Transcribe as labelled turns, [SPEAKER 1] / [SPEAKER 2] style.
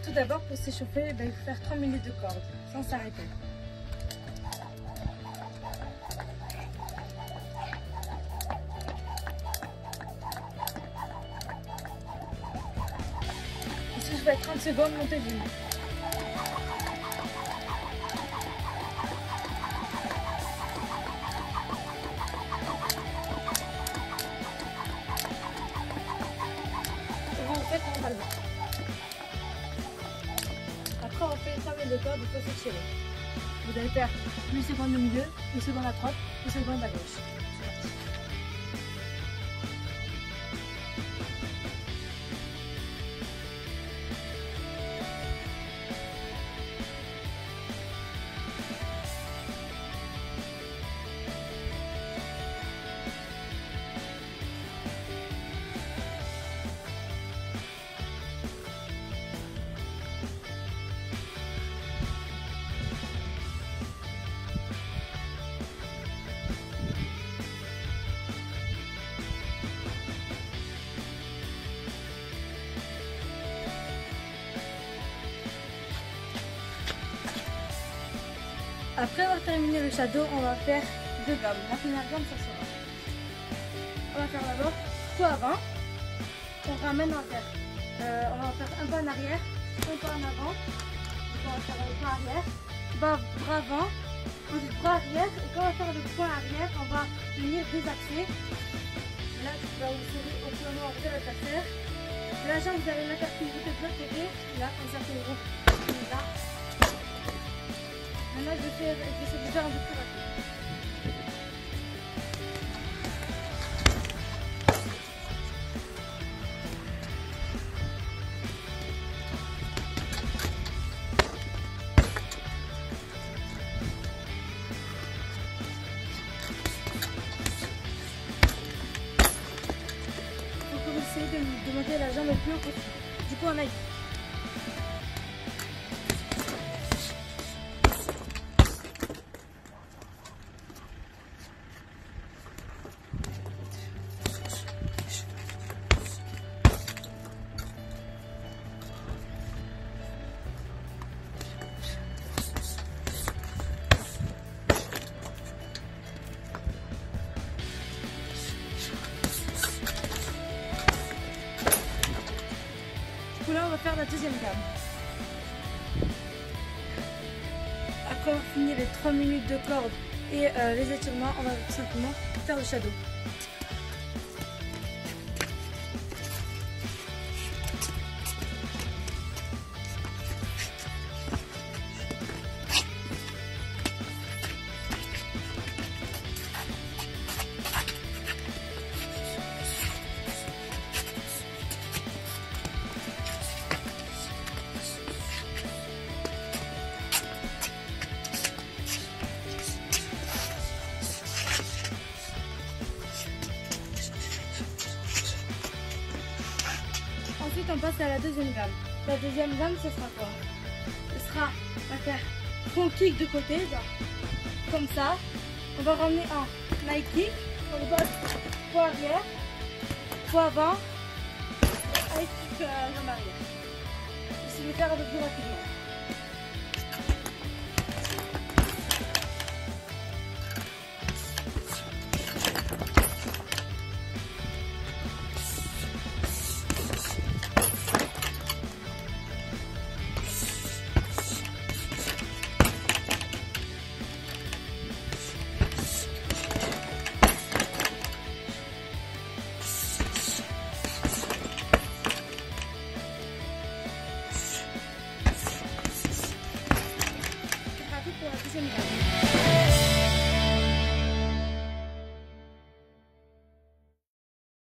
[SPEAKER 1] Tout d'abord, pour s'échauffer, il faut faire 3 minutes de corde, sans s'arrêter. Ici, je vais 30 secondes, montée d'une. Vous faites en bas. Après, on fait 3 minutes de corde, il faut s'étirer. Vous allez faire 8 secondes au milieu, 8 secondes à droite, 8 secondes à gauche. Après avoir terminé le shadow, on va faire 2 gammes. La première gamme, ça sera. On va faire d'abord poids avant. On ramène en terre. On va faire un pas en arrière, un pas en avant. Donc on va faire le pas arrière, bras avant, ensuite bras arrière. Et quand on va faire le point arrière, on va venir désaxer. Là, tu vas vous serrer au point noir de l'adversaire. La jambe, vous allez l'interculer de l'autre côté. Là, comme ça, c'est gros. Là. Maintenant, je vais essayer de faire un peu plus rapide. Il faut essayer de monter la jambe le plus haut possible. Du coup, on aille. Là, on va faire la deuxième gamme. Après avoir fini les 3 minutes de corde et les étirements, on va tout simplement faire le shadow. Ensuite, on passe à la deuxième gamme. La deuxième gamme, ce sera quoi? Ce sera, on va faire front kick de côté, genre, comme ça. On va ramener un high kick. On va poids arrière, poids avant, high kick jambe arrière. Essayez de le faire un peu plus rapidement. Pour la deuxième gamme.